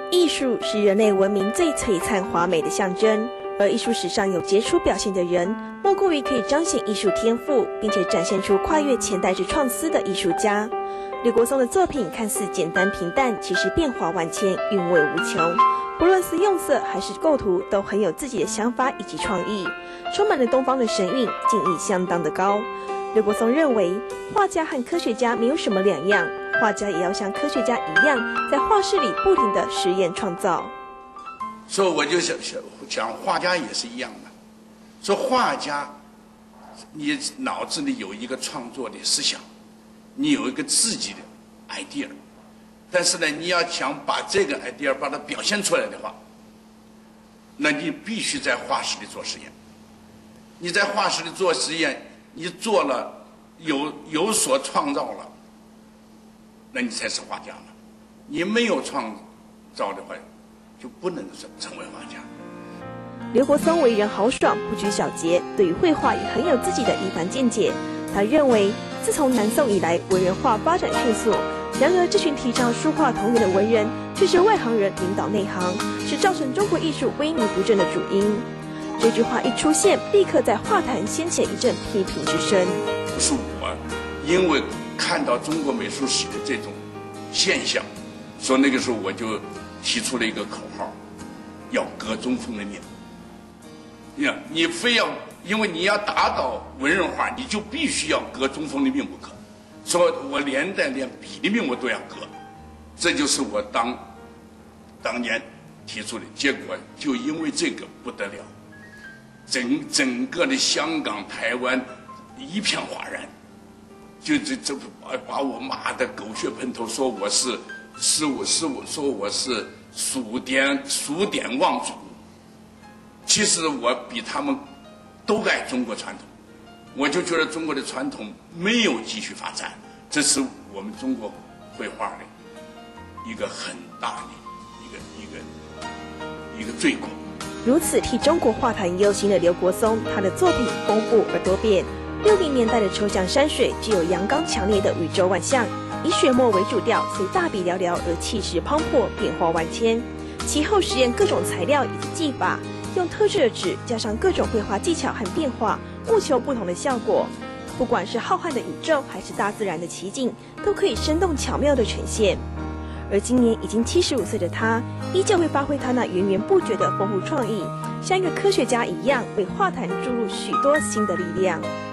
艺术是人类文明最璀璨华美的象征，而艺术史上有杰出表现的人，莫过于可以彰显艺术天赋，并且展现出跨越前代之创思的艺术家。刘国松的作品看似简单平淡，其实变化万千，韵味无穷。不论是用色还是构图，都很有自己的想法以及创意，充满了东方的神韵，境界相当的高。刘国松认为，画家和科学家没有什么两样，画家也要像科学家一样，在画室里不停地实验创造。 所以我就想画家也是一样的。说画家，你脑子里有一个创作的思想，你有一个自己的 idea， 但是呢，你要想把这个 idea 把它表现出来的话，那你必须在画室里做实验。你在画室里做实验，你做了有所创造了，那你才是画家了。你没有创造的话，就不能成为画家。 刘国松为人豪爽，不拘小节，对于绘画也很有自己的一番见解。他认为，自从南宋以来，文人画发展迅速。然而，这群提倡书画同源的文人，却是外行人领导内行，是造成中国艺术萎靡不振的主因。这句话一出现，立刻在画坛掀起一阵批评之声。 是我因为看到中国美术史的这种现象，所以那个时候我就提出了一个口号，要革中锋的命。你非要，因为你要打倒文人画，你就必须要革中锋的命不可。所以我连笔的命我都要革，这就是我当年提出的结果。就因为这个不得了，整个的香港、台湾一片哗然，就这把我骂得狗血喷头，说我是数典忘祖。其实我比他们都爱中国传统，我就觉得中国的传统没有继续发展，这是我们中国绘画的一个很大的一个罪过。 如此替中国画坛忧心的刘国松，他的作品丰富而多变。60年代的抽象山水具有阳刚强烈的宇宙万象，以水墨为主调，虽大笔寥寥而气势磅礴，变化万千。其后实验各种材料以及技法，用特制的纸加上各种绘画技巧和变化，务求不同的效果。不管是浩瀚的宇宙，还是大自然的奇景，都可以生动巧妙地呈现。而今年已经75岁的他，依旧会发挥他那源源不绝的丰富创意，像一个科学家一样，为画坛注入许多新的力量。